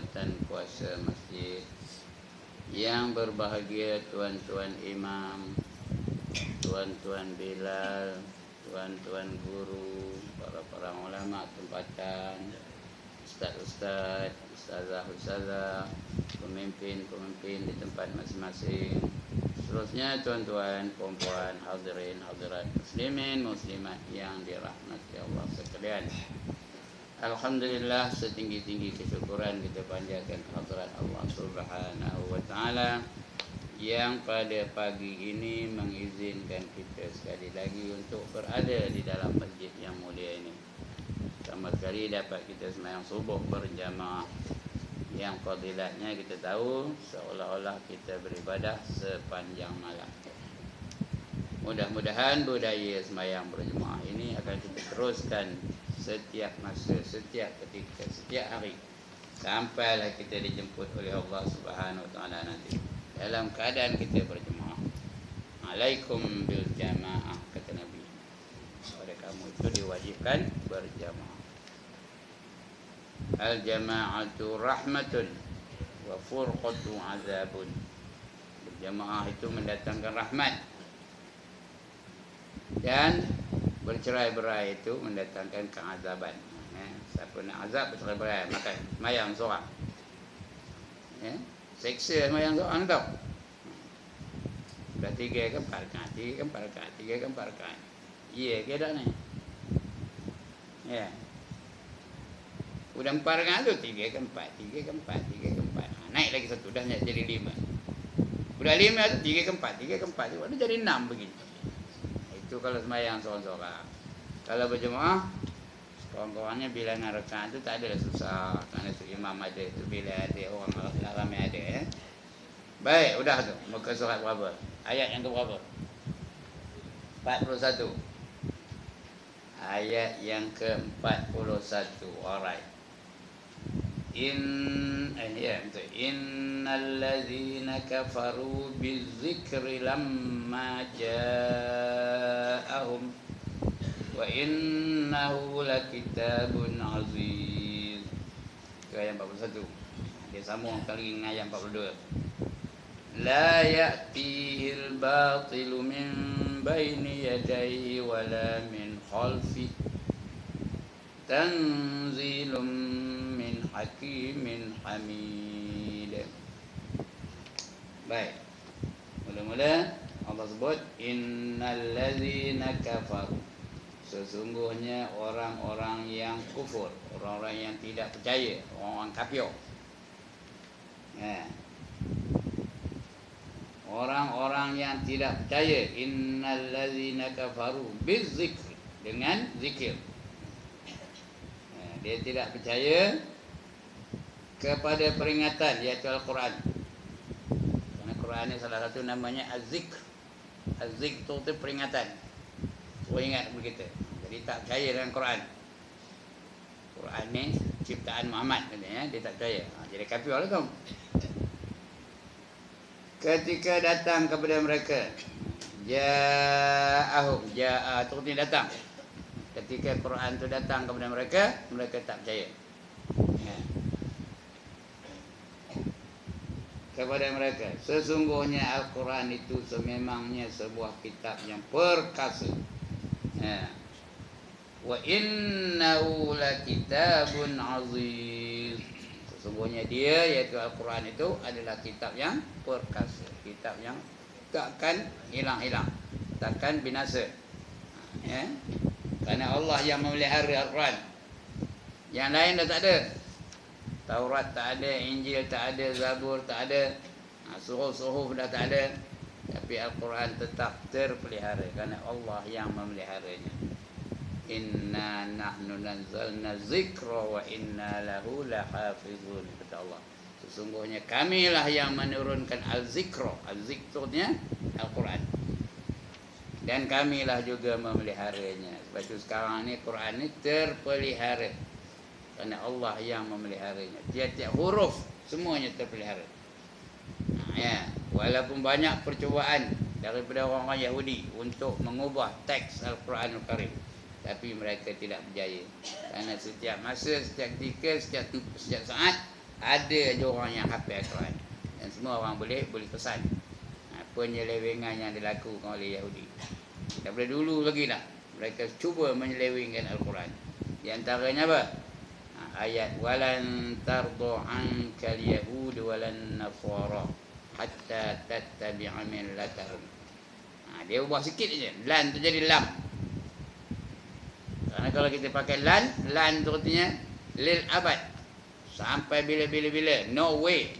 jawatan kuasa masjid, yang berbahagia tuan-tuan imam, tuan-tuan Bilal, tuan-tuan guru, para ulama tempatan, ustaz-ustaz, ustazah-ustazah, pemimpin-pemimpin di tempat masing-masing. Seterusnya tuan-tuan, puan-puan, hadirin, hadirat, muslimin, muslimat yang dirahmati Allah sekalian. Alhamdulillah, setinggi-tinggi kesyukuran kita panjatkan kehadirat Allah Subhanahu wa taala yang pada pagi ini mengizinkan kita sekali lagi untuk berada di dalam masjid yang mulia ini. Sama sekali dapat kita sembahyang subuh berjamaah, yang fadilatnya kita tahu seolah-olah kita beribadah sepanjang malam. Mudah-mudahan budaya sembahyang berjemaah ini akan kita teruskan setiap masa, setiap ketika, setiap hari, sampailah kita dijemput oleh Allah Subhanahu wa taala nanti dalam keadaan kita berjemaah. Alaikum bil jamaah, kata Nabi. Oleh kamu itu diwajibkan berjamaah. Al jama'atu rahmatun wa furqatu azabun. Berjamaah itu mendatangkan rahmat, dan bercerai-berai itu mendatangkan keazaban. Siapa nak azab bercerai-berai, makan mayang seorang. Seksa mayang seorang tau. Dah 3 ke 4 rakaat, 3 ke 4 rakaat, 3 ke 4 rakaat. Ya ke tak ni? Ya. Udah 4 rakaat tu 3 ke 4, 3 ke 4, 3 ke 4. Naik lagi satu, dah jadi 5. Udah 5 tu 3 ke 4, 3 ke 4 tu dah jadi 6 begini. Itu kalau sembahyang seorang-seorang. Kalau berjemaah, kawan-kawannya bilangan rakaat tu tak adalah susah. Kerana tu imam ada, tu bila ada orang ramai ada. Baik, udah tu. Muka surat berapa? Ayat yang ke berapa? 41. Ayat yang ke-41. Alright. Innal ladzina kafaru bizzikri lamma ja'ahum wa innahu lakitabun aziz. Itu ayat 41. Dia sambung kali dengan ayat 42. La ya'tihil batilu min baini yadayhi wala min khalfi tanzilum min hakimin hamid. Baik. Mula-mula Allah sebut innal ladzina kafaru. Sesungguhnya orang-orang yang kufur, orang-orang yang tidak percaya, orang-orang kafir. Orang-orang yang tidak percaya, innal ladzina kafaru bizzikr, dengan zikir. Dia tidak percaya kepada peringatan, iaitu Al-Quran. Kerana Quran ni salah satu namanya Az-Zikr. Az-Zikr itu peringatan, ingat begitu. Jadi tak percaya dengan Quran. Quran ni ciptaan Muhammad katanya, dia tak percaya. Jadi kafir lah tu. Ketika datang kepada mereka, ja'ahum, ja'a tu artinya datang. Ketika Quran tu datang kepada mereka, mereka tak percaya. Kepada mereka, sesungguhnya Al-Quran itu sememangnya sebuah kitab yang perkasa. Wa innahu lakitabun aziz. Sesungguhnya dia, iaitu Al-Quran itu adalah kitab yang perkasa, kitab yang takkan hilang-hilang, takkan binasa. Kerana Allah yang memelihara Al-Quran. Yang lain dah tak ada. Taurat tak ada, Injil tak ada, Zabur tak ada, suhuf-suhuf dah tak ada. Tapi Al-Quran tetap terpelihara kerana Allah yang memeliharanya. Inna nahnu nazzalna zikra wa inna lahu lahafizun, kata Allah. Sesungguhnya kamilah yang menurunkan al-zikra. Al-zikrnya Al-Quran. Dan kamilah juga memeliharanya. Sebab itu sekarang ni Quran ni terpelihara kerana Allah yang memeliharanya. Tiap-tiap huruf semuanya terpelihara. Walaupun banyak percubaan daripada orang-orang Yahudi untuk mengubah teks Al-Quranul Karim, tapi mereka tidak berjaya. Kerana setiap masa, setiap ketika, setiap saat ada je orang yang hafal Al-Quran. Dan semua orang boleh kesan penyelewengan yang dilakukan oleh Yahudi. Daripada dulu lagi lah mereka cuba menyelewengkan Al-Quran. Di antaranya apa? Ayat walan tardu ankal yahud walan nasara hatta tattabi'a millatahum. Dia ubah sikit je. Lan tu jadi lam. Kerana kalau kita pakai lan tu artinya lil abad. Sampai bila-bila-bila. No way.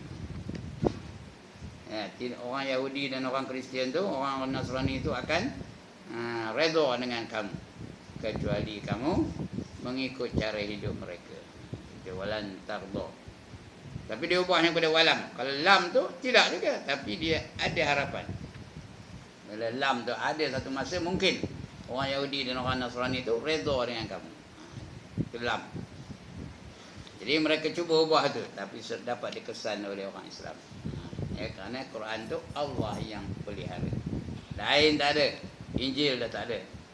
Orang Yahudi dan orang Kristian tu, orang Nasrani tu akan redha dengan kamu. Kecuali kamu mengikut cara hidup mereka. Walan tardo. Tapi dia ubahnya kepada walam. Kalau lam tu tidak juga, tapi dia ada harapan. Bila lam tu ada satu masa mungkin orang Yahudi dan orang Nasrani tu redha dengan kamu. Itu lam. Jadi mereka cuba ubah tu, tapi dapat dikesan oleh orang Islam. Kerana Quran tu Allah yang pelihara. Lain tak ada. Injil dah tak ada.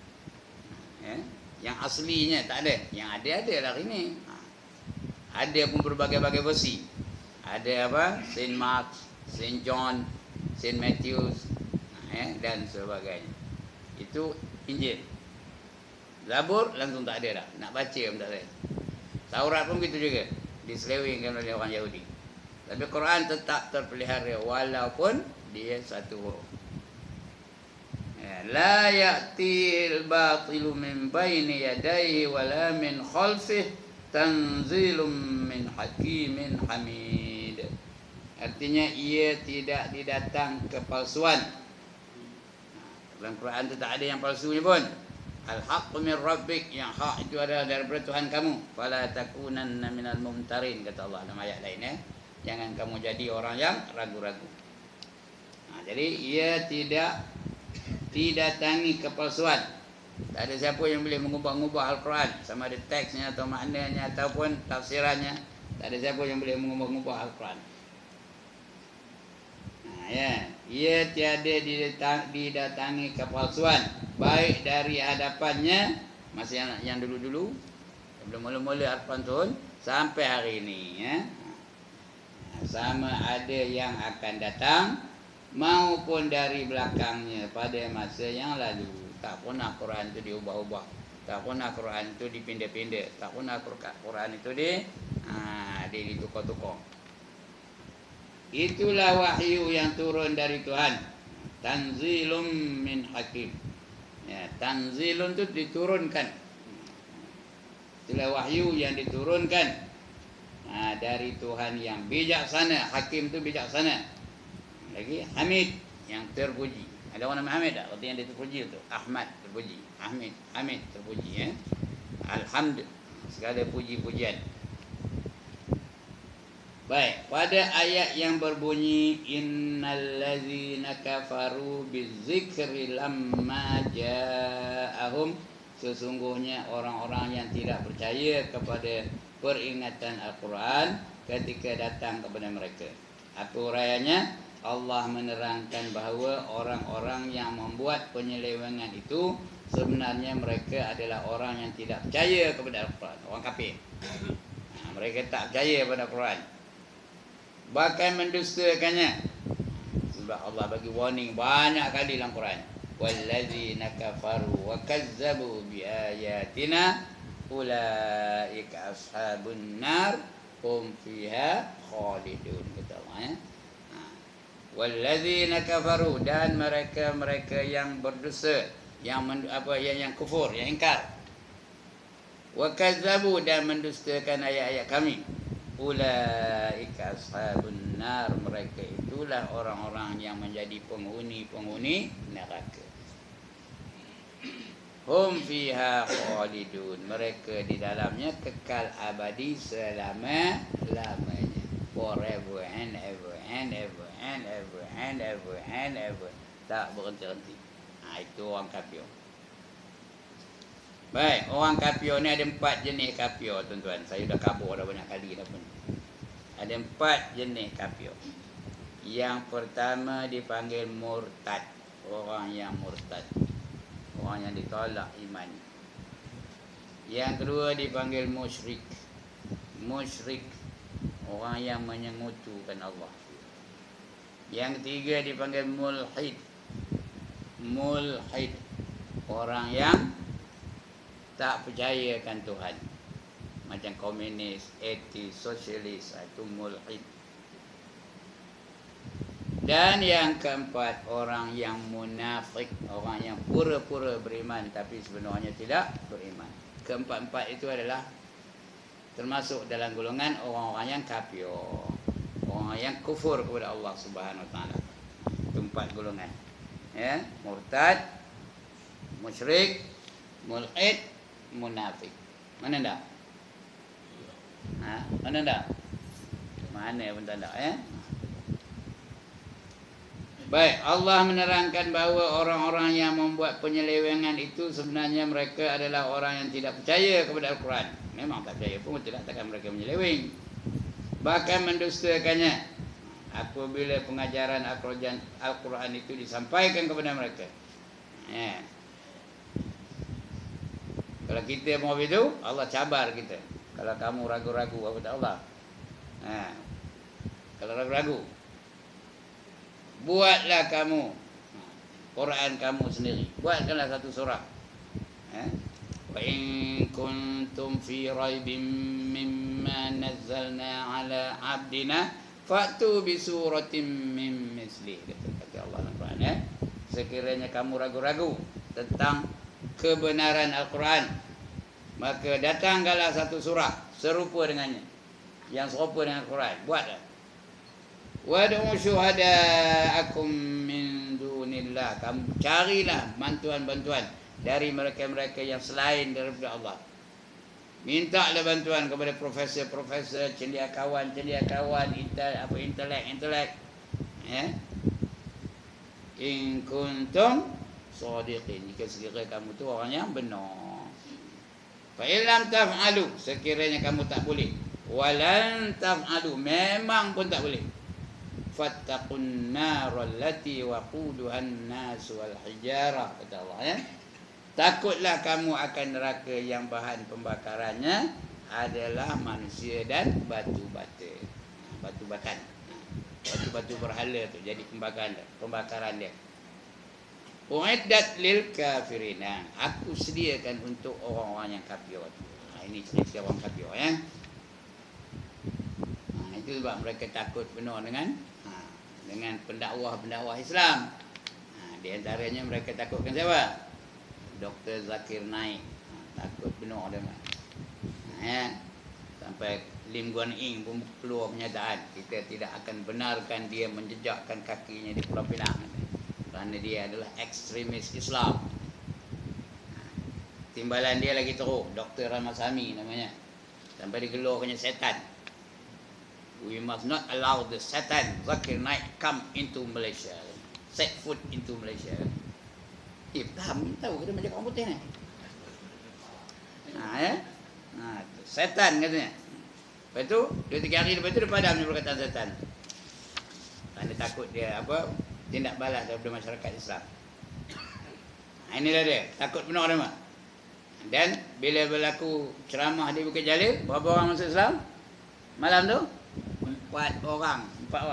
Yang aslinya tak ada. Yang ada lah ini. Ada pun berbagai-bagai versi. Ada apa? Saint Mark, Saint John, Saint Matthews, dan sebagainya. Itu Injil. Zabur langsung tak ada dah. Nak baca pun tak ada. Taurat pun begitu juga. Diselewengkan oleh orang Yahudi. Tapi Quran tetap terpelihara walaupun dia satu huruf. La ya'til batilu min baini yadayhi wala min khalfihi tanzilum min hakimin hamid. Artinya ia tidak didatang kepalsuan. Dalam Quran itu tak ada yang palsunya pun. Al-haqqu min rabbik, yang hak itu adalah daripada Tuhan kamu. Fala takunanna minal mumtarin, kata Allah dalam ayat lain. Jangan kamu jadi orang yang ragu-ragu. Jadi ia tidak didatangi kepalsuan. Tak ada siapa yang boleh mengubah-ubah Al-Quran, sama ada teksnya atau maknanya ataupun tafsirannya. Tak ada siapa yang boleh mengubah-ubah Al-Quran. Ia tiada didatangi kepalsuan, baik dari hadapannya masa yang dulu-dulu sebelum mula-mula Al-Quran turun sampai hari ini, sama ada yang akan datang maupun dari belakangnya pada masa yang lalu. Tak pernah Quran itu diubah-ubah. Tak pernah Quran itu dipindah-pindah. Tak pernah Quran itu ditukar-tukar. Itulah wahyu yang turun dari Tuhan. Tanzilum min hakim. Tanzilun itu diturunkan. Itulah wahyu yang diturunkan dari Tuhan yang bijaksana. Hakim itu bijaksana. Lagi Hamid, yang terpuji. Ada orang nama Hamid tak? Artinya dia terpuji tu. Ahmad terpuji. Hamid terpuji. Alhamdulillah. Segala puji-pujian. Baik, pada ayat yang berbunyi innallazina kafaru bizzikri lamma ja'ahum, sesungguhnya orang-orang yang tidak percaya kepada peringatan Al-Quran ketika datang kepada mereka. Apa uraiannya? Allah menerangkan bahawa orang-orang yang membuat penyelewengan itu sebenarnya mereka adalah orang yang tidak percaya kepada Al-Quran, orang kafir. Mereka tak percaya pada Al-Quran, bahkan mendustakannya. Sebab Allah bagi warning banyak kali dalam Quran. Wallazina kafaru wa kazzabu biayatina ulaika ashabun nar hum fiha khalidun, kata Allah. Wallazina kafaru, dan mereka yang berdosa, yang kufur, yang ingkar. Wa kazzabu, dan mendustakan ayat-ayat kami. Ulaika ashabun nar, mereka itulah orang-orang yang menjadi penghuni neraka. Hum fiha khalidun, mereka di dalamnya kekal abadi selama-lamanya. Forever and ever and ever and ever and ever and ever. Tak berhenti-henti. Itu orang kafir. Baik, orang kafir ni ada 4 jenis kafir, tuan-tuan. Saya dah kabur dah banyak kali dah pun. Ada 4 jenis kafir. Yang pertama dipanggil murtad. Orang yang murtad. Orang yang ditolak iman. Yang kedua dipanggil musyrik. Musyrik. orang yang menyengutukan Allah. Yang ketiga dipanggil mulhid. Mulhid, orang yang tak percayakan Tuhan, macam komunis, ateis, sosialis, itu mulhid. Dan yang keempat, orang yang munafik, orang yang pura-pura beriman tapi sebenarnya tidak beriman. Keempat-empat itu adalah termasuk dalam golongan orang-orang yang kafir, orang yang kufur kepada Allah Subhanahu Wa Taala. Itu empat golongan. Ya, murtad, musyrik, mulhid, munafik. Mana dah? Mana dah? Mana pun tak ada, ya? Baik, Allah menerangkan bahawa orang-orang yang membuat penyelewengan itu sebenarnya mereka adalah orang yang tidak percaya kepada Al-Quran. Memang tak percaya pun tidak takkan mereka menyeleweng. Bahkan mendustakannya apabila pengajaran Al-Quran itu disampaikan kepada mereka. Ya. Kalau kita mau itu, Allah cabar kita. Kalau kamu ragu-ragu, apa kata Allah? Kalau ragu-ragu, buatlah kamu Quran kamu sendiri. Buatkanlah satu surah. Wa in kuntum fi raibim mimma nazzalna ala abdina fa'tu bi suratin min misli. Kata Allah dalam Quran, ya. Sekiranya kamu ragu-ragu tentang kebenaran Al-Quran, maka datangkanlah satu surah serupa dengannya, yang serupa dengan Al-Quran. Buatlah. Wad'u syuhada'akum min dunillah. Kamu carilah bantuan-bantuan dari mereka-mereka yang selain daripada Allah. Mintalah bantuan kepada profesor-profesor, cendekiawan, intelek. Ya. In kuntum shadiqin. Jika sekiranya kamu tu orang yang benar. Fa illam taf'alu, sekiranya kamu tak boleh. Walan taf'alu, memang pun tak boleh. Fattaqun naral lati waquduhan nas wal hijarah, kata Allah, ya. Takutlah kamu akan neraka yang bahan pembakarannya adalah manusia dan batu bata. Batu-batan. Batu-batu berhala tu jadi pembakaran dia. Uiddat lil kafirin. Aku sediakan untuk orang-orang yang kafir. Ini cerita orang kafir, ya. Itu sebab mereka takut penuh dengan pendakwah Islam. Di antaranya mereka takutkan siapa? Dr. Zakir Naik. Takut penuh dia. Ya. Sampai Lim Guan Eng pun keluar pernyataan, kita tidak akan benarkan dia menjejakkan kakinya di Pulau Pinang, kerana dia adalah ekstremis Islam. Timbalan dia lagi teruk, Dr. Ramasamy namanya, sampai digelurkannya setan. We must not allow the Satan Zakir Naik come into Malaysia, set foot into Malaysia. Tahu kita macam orang putih ni. Ya. Setan katanya. Lepas tu 2-3 hari lepas tu dia padam perkataan setan. Kerana takut dia tindak balas daripada masyarakat Islam. Inilah dia, takut benar dia. Dan bila berlaku ceramah di Bukit Jalil, berapa orang masuk Islam? Malam tu 4 orang.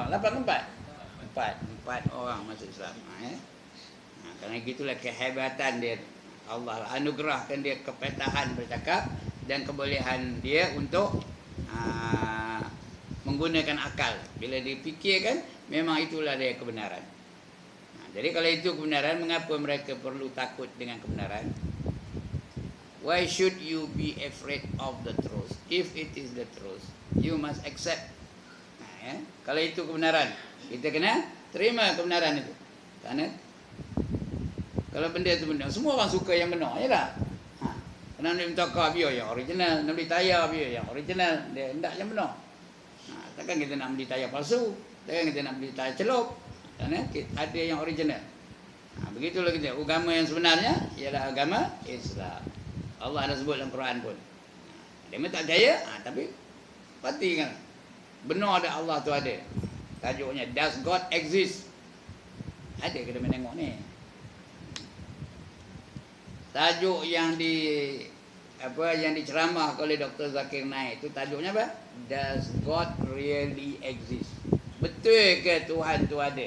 4 orang masuk Islam. Kerana gitulah kehebatan dia. Allah anugerahkan dia kepetahan bercakap dan kebolehan dia untuk menggunakan akal. Bila dipikirkan, memang itulah dia kebenaran. Jadi kalau itu kebenaran, mengapa mereka perlu takut dengan kebenaran? Why should you be afraid of the truth? If it is the truth, you must accept. Kalau itu kebenaran, kita kena terima kebenaran itu. Kerana kalau benda itu benar, semua orang suka yang benar, ya tak? Kerana Nabi Mutakar biar yang original, Nabi Tayar biar yang original, dia hendak yang benar. Takkan kita nak beli tayar palsu, takkan kita nak beli tayar celup, kerana ada yang original. Begitulah kita. Agama yang sebenarnya ialah agama Islam. Allah ada sebut dalam Quran pun. Dia memang tak percaya, tapi pasti kan benar ada Allah tu ada. Tajuknya Does God Exist? Ada kita main tengok ni. Tajuk yang apa yang diceramah oleh Dr. Zakir Naik itu tajuknya apa? Does God really exist? Betul ke Tuhan tu ada?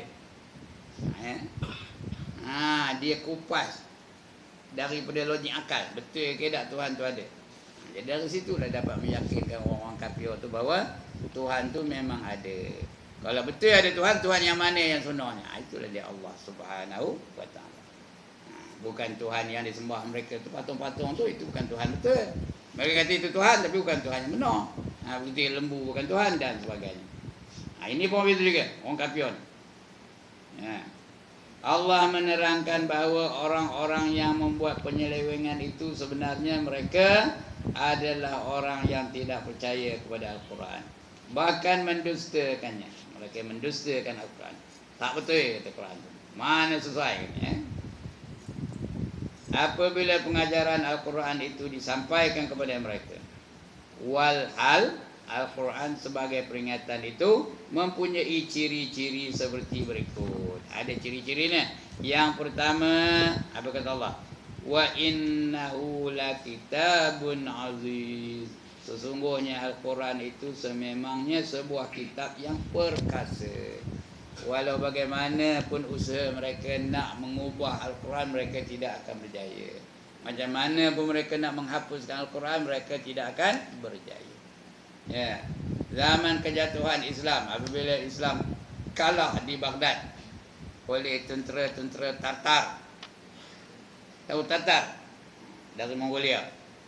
Dia kupas daripada logik akal. Betul ke tak Tuhan tu ada? Jadi dari situlah dapat meyakinkan orang-orang kafir tu bahawa Tuhan tu memang ada. Kalau betul ada Tuhan, Tuhan yang mana yang sebenarnya? Itulah dia Allah Subhanahu wa taala. Bukan Tuhan yang disembah mereka tu, patung-patung tu, itu bukan Tuhan betul. Mereka kata itu Tuhan tapi bukan Tuhan yang benar. Begitu lembu bukan Tuhan dan sebagainya. Ini pun begitu juga orang kafir. Allah menerangkan bahawa orang-orang yang membuat penyelewengan itu sebenarnya mereka adalah orang yang tidak percaya kepada Al-Quran, bahkan mendustakannya. Mereka mendustakan Al-Quran. Tak betul kata Quran. Mana sesuai apabila pengajaran Al-Quran itu disampaikan kepada mereka, walhal Al-Quran sebagai peringatan itu mempunyai ciri-ciri seperti berikut. Ada ciri-cirinya. Yang pertama, apa kata Allah? Wa innahu lakitabun aziz. Sesungguhnya Al-Quran itu sememangnya sebuah kitab yang perkasa. Walau bagaimanapun usaha mereka nak mengubah Al-Quran, mereka tidak akan berjaya. Macam mana pun mereka nak menghapuskan Al-Quran, mereka tidak akan berjaya. Zaman kejatuhan Islam, apabila Islam kalah di Baghdad oleh tentera-tentera Tatar. Tahu Tatar? Dari Mongolia.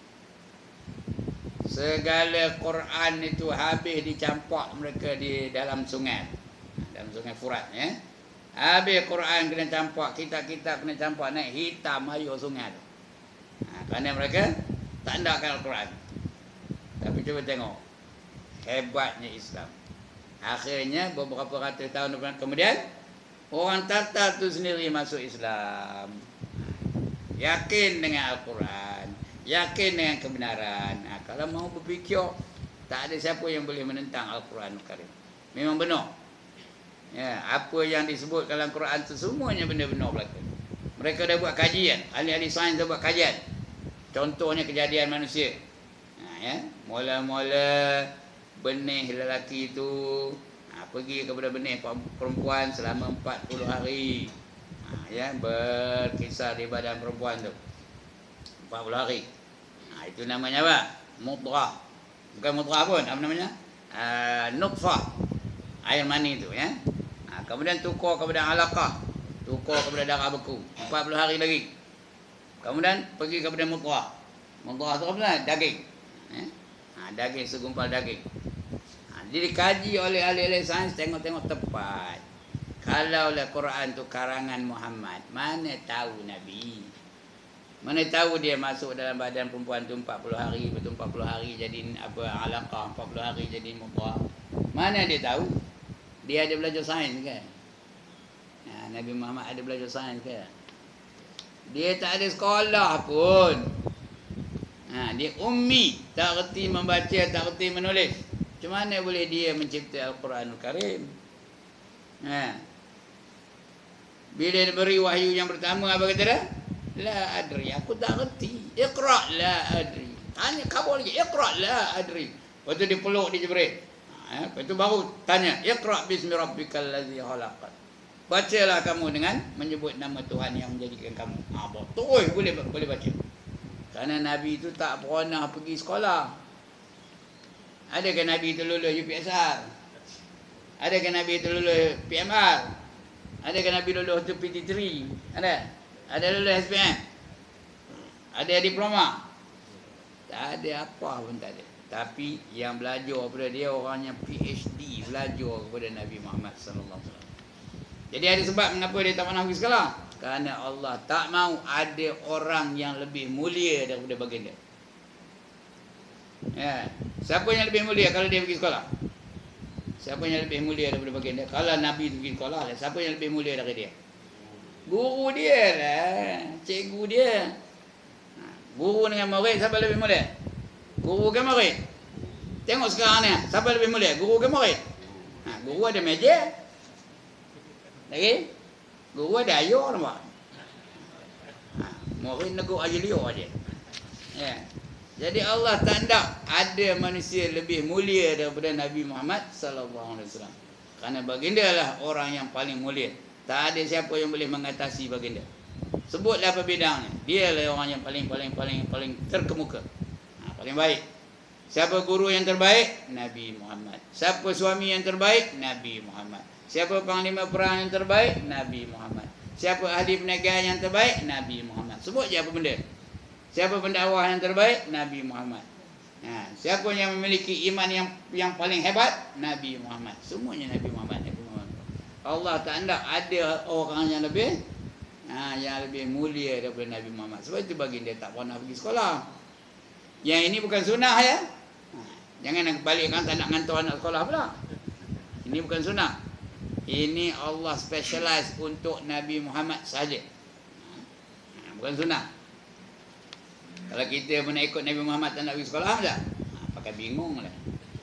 Segala Quran itu habis dicampak mereka di dalam sungai. Dalam sungai Furat. Habis Quran kena campak, kitab-kitab kena campak, naik hitam air sungai tu. Kerana mereka tak nakkan Al-Quran. Tapi cuba tengok hebatnya Islam. Akhirnya beberapa ratus tahun kemudian orang Tatar tu sendiri masuk Islam. Yakin dengan Al-Quran, yakin dengan kebenaran. Kalau mau berfikir, tak ada siapa yang boleh menentang Al-Quran Karim. Memang benar. Apa yang disebut dalam Quran itu semuanya benda-benar berlaku. Mereka dah buat kajian, ahli-ahli sains dah buat kajian. Contohnya kejadian manusia. Mula-mula benih lelaki itu pergi kepada benih perempuan selama 40 hari. Berkisar di badan perempuan tu 40 hari. Itu namanya apa? Mudrah. Bukan mudrah pun, apa namanya? Nutfah. Air mani tu kemudian tukar kepada alaqah, tukar kepada darah beku 40 hari lagi. Kemudian pergi kepada mudrah. Mudrah tu apa? Daging. Daging, segumpal daging. Jadi dikaji oleh ahli-ahli sains, tengok-tengok tepat. Kalaulah Quran tu karangan Muhammad, mana tahu Nabi, mana tahu dia masuk dalam badan perempuan tu 40 hari, betul 40 hari jadi apa, alaqah, 40 hari jadi mudrah. Mana dia tahu? Dia ada belajar sains ke? Nabi Muhammad ada belajar sains ke? Dia tak ada sekolah pun. Dia ummi, tak reti membaca, tak reti menulis. Macam mana boleh dia mencipta Al-Quranul Karim? Bila dia beri wahyu yang pertama, apa kata dia? La adri, aku tak reti. Iqra' la adri. Tanya khabar lagi, Iqra' la adri. Lepas tu dia peluk di Jibril. Lepas tu baru tanya, Iqra' bismi rabbikal ladzi khalaq. Bacalah kamu dengan menyebut nama Tuhan yang menjadikan kamu. Betul, boleh baca. Kerana Nabi itu tak pernah pergi sekolah. Adakah Nabi itu lulus UPSR? Adakah Nabi itu lulus PMR? Adakah Nabi lulus tu PT3? Ada lulus SPM? Ada diploma? Tak ada apa pun tak ada. Tapi yang belajar kepada dia orangnya PhD, belajar kepada Nabi Muhammad sallallahu alaihi wasallam. Jadi ada sebab mengapa dia tak pernah pergi sekolah? Kerana Allah tak mau ada orang yang lebih mulia daripada baginda. Siapa yang lebih mulia kalau dia pergi sekolah? Siapa yang lebih mulia daripada baginda? Kalau Nabi pergi sekolah, siapa yang lebih mulia daripada dia? Guru dia lah, cikgu dia. Guru dengan murid, siapa lebih mulia? Guru ke murid? Tengok sekarang ni, siapa lebih mulia? Guru ke murid? Guru ada meja. Lagi? Guru ada ayur nampak. Murid neguk aja liur aja. Jadi Allah tak hendak ada manusia lebih mulia daripada Nabi Muhammad sallallahu alaihi wasallam. Kerana baginda lah orang yang paling mulia. Tak ada siapa yang boleh mengatasi baginda. Sebutlah apa bidangnya. Dia lah orang yang paling terkemuka. Paling baik. Siapa guru yang terbaik? Nabi Muhammad. Siapa suami yang terbaik? Nabi Muhammad. Siapa panglima perang yang terbaik? Nabi Muhammad. Siapa ahli perniagaan yang terbaik? Nabi Muhammad. Sebut je apa benda. Siapa pendakwah yang terbaik? Nabi Muhammad. Siapa yang memiliki iman yang paling hebat? Nabi Muhammad. Semuanya Nabi Muhammad. Nabi Muhammad. Allah tak hendak ada orang yang lebih mulia daripada Nabi Muhammad. Sebab itu baginda tak pernah pergi sekolah. Yang ini bukan sunnah ya. Jangan nak balikkan tak nak hantar anak sekolah pula. Ini bukan sunnah. Ini Allah specialize untuk Nabi Muhammad saja. Bukan sunnah. Kalau kita pun nak ikut Nabi Muhammad tak nak pergi sekolah tak? Pakai bingung lah.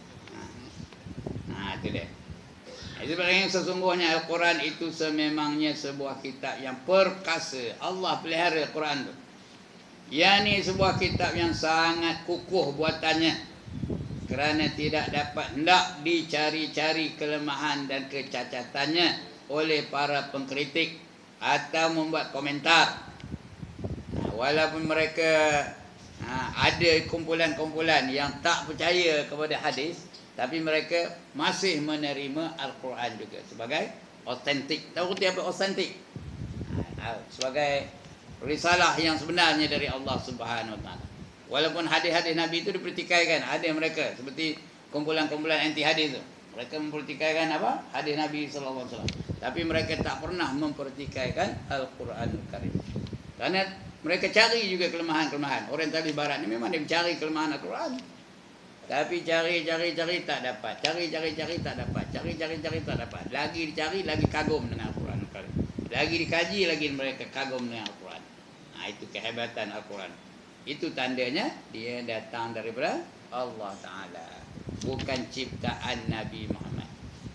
Itu dia. Sebenarnya sesungguhnya Al-Quran itu sememangnya sebuah kitab yang perkasa. Allah pelihara Al-Quran tu. Yang ni sebuah kitab yang sangat kukuh buatannya. Kerana tidak dapat hendak dicari-cari kelemahan dan kecacatannya oleh para pengkritik atau membuat komentar. Walaupun mereka ada kumpulan-kumpulan yang tak percaya kepada hadis, tapi mereka masih menerima Al-Quran juga sebagai autentik. Tahu apa autentik? Sebagai risalah yang sebenarnya dari Allah Subhanahu Wa Taala. Walaupun hadis-hadis Nabi itu dipertikaikan, ada mereka seperti kumpulan-kumpulan anti hadis itu. Mereka mempertikaikan apa? Hadis Nabi sallallahu alaihi wasallam. Tapi mereka tak pernah mempertikaikan Al-Quranul Karim. Karena mereka cari juga kelemahan-kelemahan. Orientalis barat ni memang dia mencari kelemahan Al-Quran. Tapi cari tak dapat. Cari tak dapat. Cari tak dapat. Lagi dicari, lagi kagum dengan Al-Quran. Lagi dikaji, lagi mereka kagum dengan Al-Quran. Itu kehebatan Al-Quran. Itu tandanya dia datang daripada Allah Ta'ala. Bukan ciptaan Nabi Muhammad.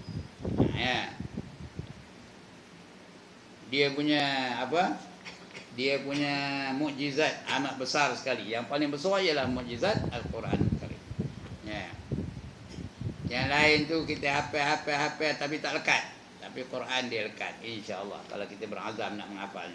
Dia punya apa? Dia punya mukjizat amat besar sekali. Yang paling besar ialah mukjizat Al-Quran Karim. Yang lain tu kita hafal tapi tak lekat. Tapi Quran dia lekat, insya-Allah, kalau kita berazam nak menghafalnya.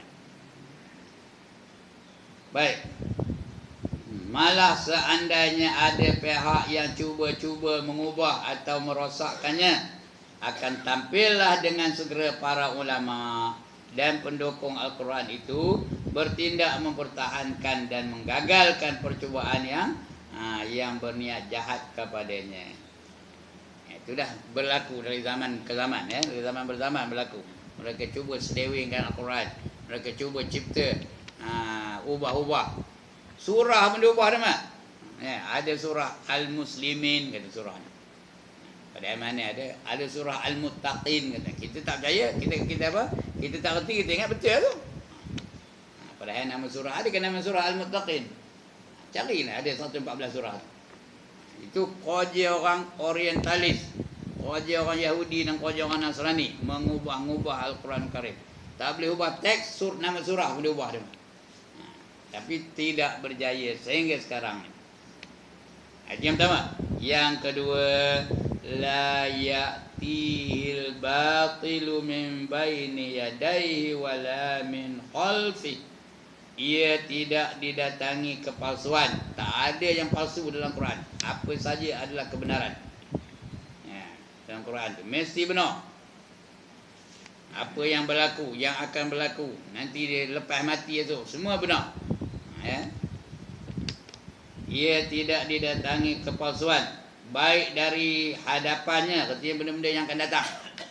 Baik. Malah seandainya ada pihak yang cuba-cuba mengubah atau merosakkannya, akan tampillah dengan segera para ulama dan pendukung Al-Quran itu bertindak mempertahankan dan menggagalkan percubaan yang berniat jahat kepadanya. Itu dah berlaku dari zaman ke zaman ya, dari zaman berzaman berlaku. Mereka cuba sedewingkan Al-Quran. Mereka cuba cipta ubah-ubah. Surah pun diubah dah mak. Ada surah Al-Muslimin kata surah ni. Pada mana ada surah Al-Muttaqin kata. Kita tak percaya, kita apa? Kita tak reti, kita ingat betul tu. Padahal nama surah ada kan nama surah Al-Muttaqin. Carilah ada 114 surah. Itu kerja orang orientalis, kerja orang Yahudi dan kerja orang Nasrani mengubah-ubah Al-Quran Karim. Tak boleh ubah teks, nama surah boleh ubah dia. Tapi tidak berjaya sehingga sekarang ni. Yang pertama. Yang kedua, la ya'tihil batilu min baini yadayhi wala min khalfi. Ia tidak didatangi kepalsuan. Tak ada yang palsu dalam Quran. Apa saja adalah kebenaran. Dalam Quran tu mesti benar. Apa yang berlaku, yang akan berlaku, nanti dia lepas mati esok, semua benar. Ia tidak didatangi kepalsuan, baik dari hadapannya, artinya benda-benda yang akan datang.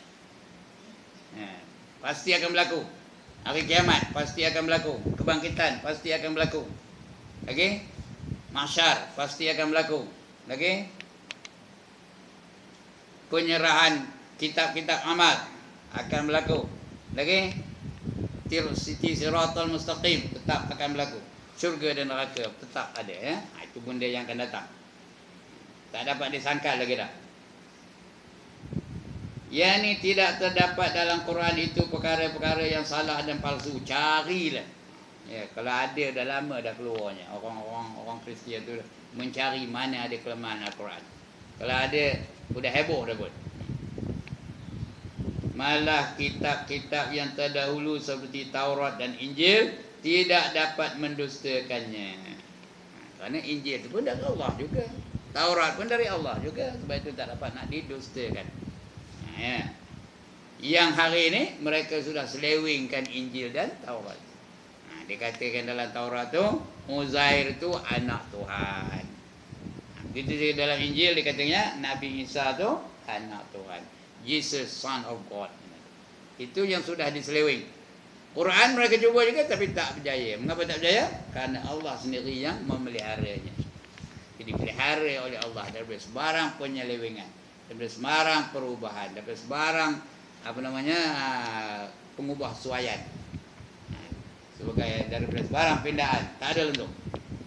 Pasti akan berlaku. Hari kiamat pasti akan berlaku. Kebangkitan pasti akan berlaku. Okey? Mahsyar pasti akan berlaku. Okey? Penyerahan kitab-kitab amal akan berlaku. Okey? Siratal mustaqim tetap akan berlaku. Syurga dan neraka tetap ada ya. Itu benda yang akan datang. Tak dapat disangkal lagi dah. Yang ni tidak terdapat dalam Quran itu perkara-perkara yang salah dan palsu. Carilah. Kalau ada dah lama dah keluarnya. Orang Kristian tu mencari mana ada kelemahan Al-Quran. Kalau ada, sudah heboh dah pun. Malah kitab-kitab yang terdahulu seperti Taurat dan Injil tidak dapat mendustakannya. Kerana Injil itu pun dari Allah juga, Taurat pun dari Allah juga, sebab itu tak dapat nak didustakan. Ya. Yang hari ini mereka sudah selewengkan Injil dan Taurat. Dikatakan dalam Taurat tu Uzair tu anak Tuhan. Begitu juga dalam Injil dikatakan Nabi Isa tu anak Tuhan. Jesus son of God. Itu yang sudah diseleweng. Quran mereka cuba juga tapi tak berjaya. Mengapa tak berjaya? Karena Allah sendiri yang memeliharanya. Jadi dipelihara oleh Allah daripada sebarang penyelewengan, daripada sebarang perubahan, daripada sebarang pengubah suaian. Sebagai daripada sebarang pindaan, tak ada lentung.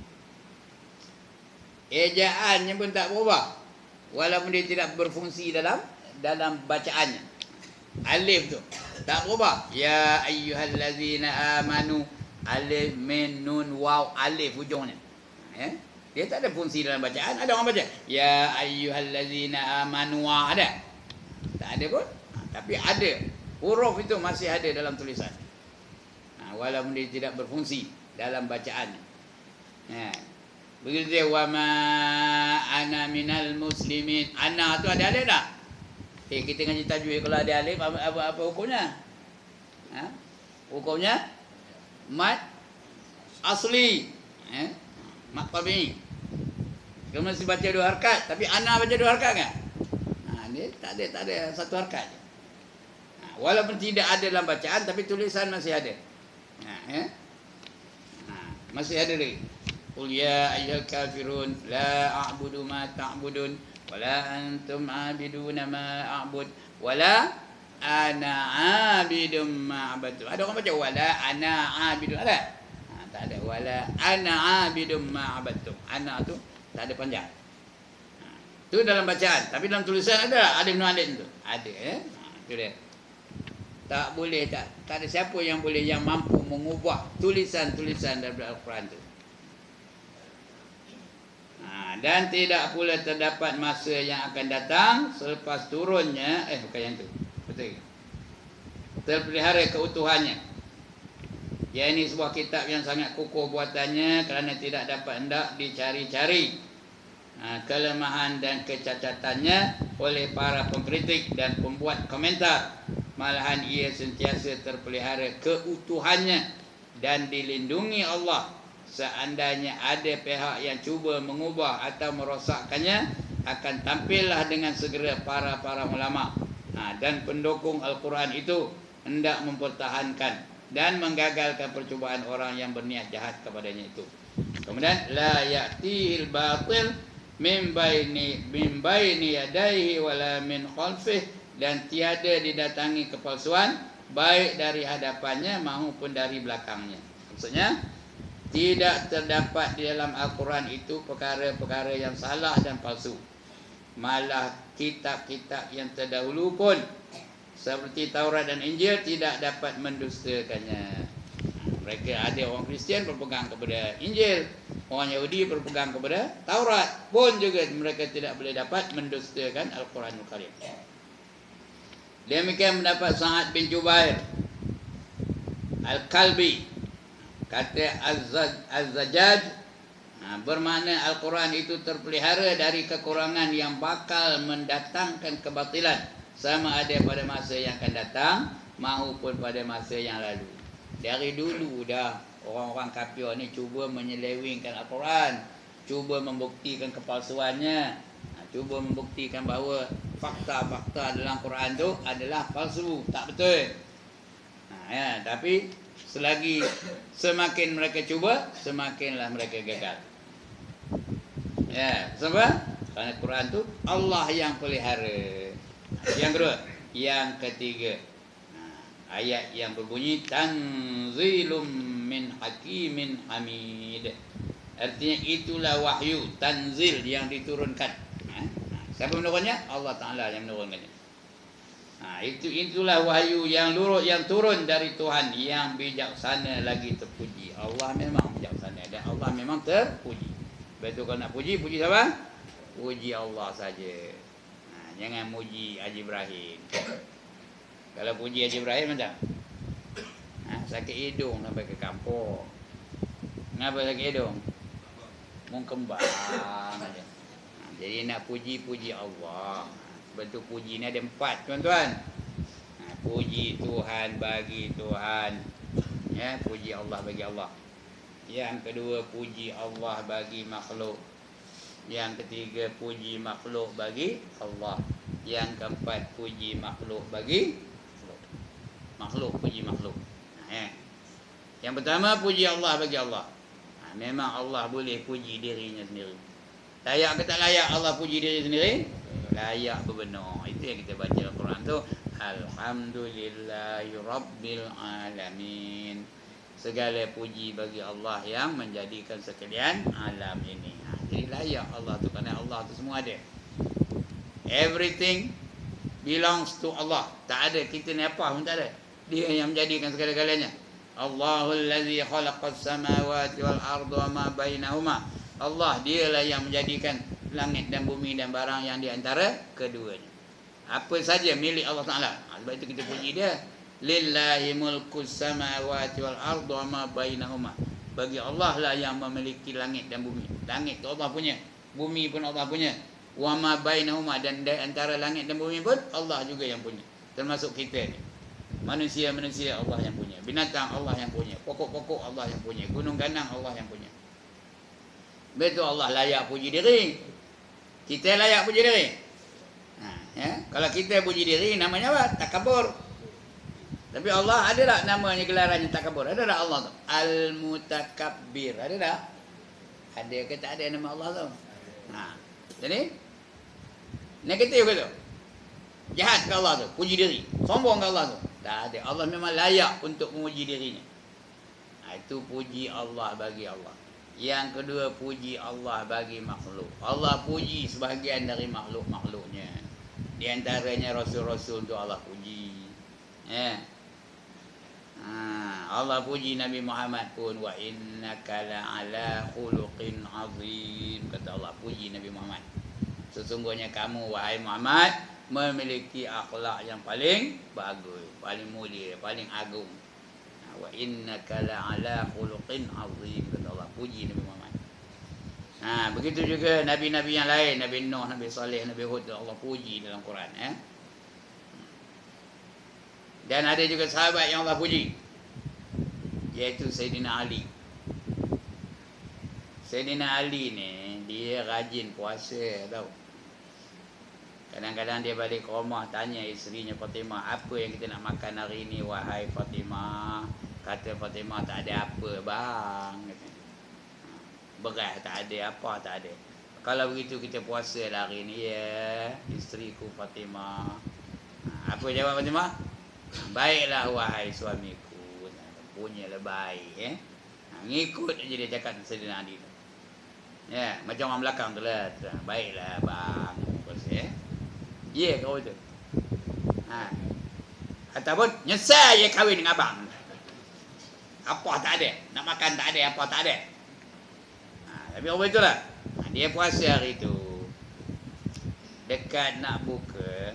Ejaannya pun tak berubah, walaupun dia tidak berfungsi dalam bacaannya. Alif tu tak berubah. Ya ayyuhallazina amanu, alif min nun waw alif hujungnya. Ya? Dia tak ada fungsi dalam bacaan. Ada orang baca ya ayyuhallazina amanu, ada? Tak ada pun. Tapi ada. Huruf itu masih ada dalam tulisan. Walaupun dia tidak berfungsi dalam bacaan. Begitu dia wa ma ana minal muslimin. Ana tu ada alif tak? Kita ngaji tajwid, kalau ada alif apa hukumnya? Hukumnya mad asli, mad tabi'i. Kalau mesti baca 2 harakat, tapi ana baca 2 harakat kan? Ni tak ada 1 harakat. Walaupun tidak ada dalam bacaan, tapi tulisan masih ada. Masih ada lagi. Qul ya ayyuhal kafirun la a'budu ma ta'budun wala antum 'abiduna ma a'bud wala ana 'abidum ma 'abadtum. Ada orang baca wala ana 'abidun, ada? Tak ada. Wala ana 'abidum ma 'abadtum. Ana tu tak ada panjang. Tu dalam bacaan, tapi dalam tulisan ada alif nun alif tu. Ada tu dia. Tak boleh, tak ada siapa yang mampu mengubah tulisan-tulisan daripada Al-Quran tu. Dan tidak pula terdapat masa yang akan datang selepas turunnya, bukan yang tu, betul, terpelihara keutuhannya. Ya, ini sebuah kitab yang sangat kukuh buatannya kerana tidak dapat hendak dicari-cari kelemahan dan kecacatannya oleh para pengkritik dan pembuat komentar. Malahan ia sentiasa terpelihara keutuhannya dan dilindungi Allah. Seandainya ada pihak yang cuba mengubah atau merosakkannya, akan tampillah dengan segera para ulama dan pendukung Al-Quran itu hendak mempertahankan dan menggagalkan percubaan orang yang berniat jahat kepadanya itu. Kemudian la ya'tihil batil min baini yadayhi wala min khalfih, dan tiada didatangi kepalsuan baik dari hadapannya maupun dari belakangnya. Maksudnya tidak terdapat di dalam Al-Quran itu perkara-perkara yang salah dan palsu. Malah kitab-kitab yang terdahulu pun seperti Taurat dan Injil tidak dapat mendustakannya. Mereka ada orang Kristian berpegang kepada Injil, orang Yahudi berpegang kepada Taurat, pun juga mereka tidak boleh dapat mendustakan Al-Quranul Karim. Demikian pendapat Sa'ad bin Jubair Al-Kalbi. Kata Az-Zajjaj, bermakna Al-Quran itu terpelihara dari kekurangan yang bakal mendatangkan kebatilan, sama ada pada masa yang akan datang maupun pada masa yang lalu. Dari dulu dah orang-orang kafir ni cuba menyelewengkan Al-Quran, cuba membuktikan kepalsuannya, cuba membuktikan bahawa fakta-fakta dalam Quran tu adalah palsu, tak betul. Tapi selagi semakin mereka cuba, semakinlah mereka gagal. Sebab kerana Quran tu Allah yang pelihara. Yang kedua, yang ketiga, ayat yang berbunyi tanzilum min hakimin hamid. Artinya itulah wahyu, tanzil yang diturunkan. Siapa menurunkannya? Allah Ta'ala yang menurunkannya. Itulah wahyu yang turun dari Tuhan yang bijaksana lagi terpuji. Allah memang bijaksana dan Allah memang terpuji. Lepas tu kalau nak puji, puji siapa? Puji Allah saja. Jangan muji Haji Ibrahim. Kalau puji Haji Ibrahim macam sakit hidung sampai ke kampung. Kenapa sakit hidung? Mau kembang aja. Jadi nak puji, puji Allah. Bentuk puji ni ada 4, tuan-tuan. Puji Tuhan bagi Tuhan. Ya, puji Allah bagi Allah. Yang kedua, puji Allah bagi makhluk. Yang ketiga, puji makhluk bagi Allah. Yang keempat, puji makhluk bagi makhluk, puji makhluk. Yang pertama, puji Allah bagi Allah. Memang Allah boleh puji dirinya sendiri. Layak ke tak layak Allah puji diri sendiri? Layak benar. Itu yang kita baca Al-Quran tu. Alhamdulillahi Rabbil Alamin. Segala puji bagi Allah yang menjadikan sekalian alam ini. Jadi layak Allah tu, kerana Allah tu semua ada. Everything belongs to Allah. Tak ada kita ni apa pun tak ada. Dia yang menjadikan segala-galanya. Allahul ladzi khalaqas samawati wal arda wa ma bainahuma. Allah dialah yang menjadikan langit dan bumi dan barang yang di antara keduanya. Apa saja milik Allah Taala. Sebab itu kita puji dia. Lillahi mulkus samawati wal arda wa ma bainahuma. Bagi Allah lah yang memiliki langit dan bumi. Langit tu Allah punya, bumi pun Allah punya. Wa ma bainahuma, dan di antara langit dan bumi pun Allah juga yang punya. Termasuk kita ni. Manusia-manusia Allah yang punya. Binatang Allah yang punya. Pokok-pokok Allah yang punya. Gunung ganang Allah yang punya. Betul, Allah layak puji diri. Kita layak puji diri. Kalau kita puji diri, namanya apa? Takabur. Tapi Allah ada tak namanya, gelarannya takabur? Ada tak Allah tu? Al-Mutakabbir. Ada tak? Ada ke tak ada nama Allah tu? Jadi negatif ke tu? Jahat ke Allah tu? Puji diri. Sombong ke Allah tu? Tak ada. Allah memang layak untuk memuji dirinya. Itu puji Allah bagi Allah. Yang kedua, puji Allah bagi makhluk. Allah puji sebahagian dari makhluk-makhluknya. Di antaranya Rasul-Rasul tu Allah puji. Allah puji Nabi Muhammad pun. Wa innaka la'ala khuluqin azim. Kata Allah, puji Nabi Muhammad. Sesungguhnya kamu, wahai Muhammad, memiliki akhlak yang paling bagus, paling mulia, paling agung. Wa innaka la'ala khuluqin azim. Kata Allah, puji Nabi Muhammad. Begitu juga nabi-nabi yang lain, Nabi Nuh, Nabi Saleh, Nabi Hud, Allah puji dalam Quran. Dan ada juga sahabat yang Allah puji, iaitu Sayyidina Ali. Sayyidina Ali ni dia rajin puasa tau. Kadang-kadang dia balik ke rumah, tanya isterinya Fatimah, apa yang kita nak makan hari ni wahai Fatimah? Kata Fatimah, tak ada apa bang. Beras tak ada, apa tak ada. Kalau begitu kita puasa lah hari ni ya, isteriku Fatimah. Apa jawab Fatimah? Baiklah wahai suamiku. Punyalah baik. Ngikut je dia cakap Sayyidina Ali. Macam orang belakang tu lah. Baiklah bang, puasa ya kau tu. Ataupun nyesal je kahwin dengan abang. Apa tak ada, nak makan tak ada, apa tak ada. Tapi orang itulah. Dia puasa hari tu. Dekat nak buka,